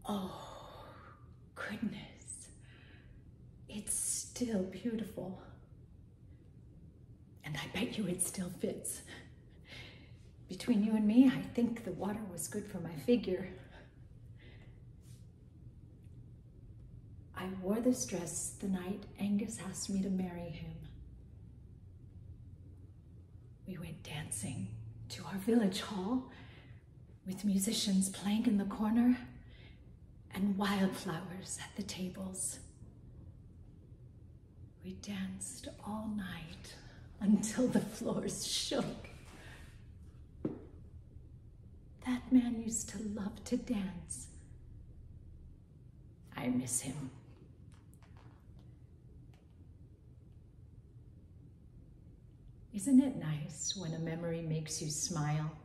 Oh, goodness. It's still beautiful. And I bet you it still fits. Between you and me, I think the water was good for my figure. I wore this dress the night Angus asked me to marry him. We went dancing to our village hall with musicians playing in the corner and wildflowers at the tables. We danced all night until the floors shook. That man used to love to dance. I miss him. Isn't it nice when a memory makes you smile?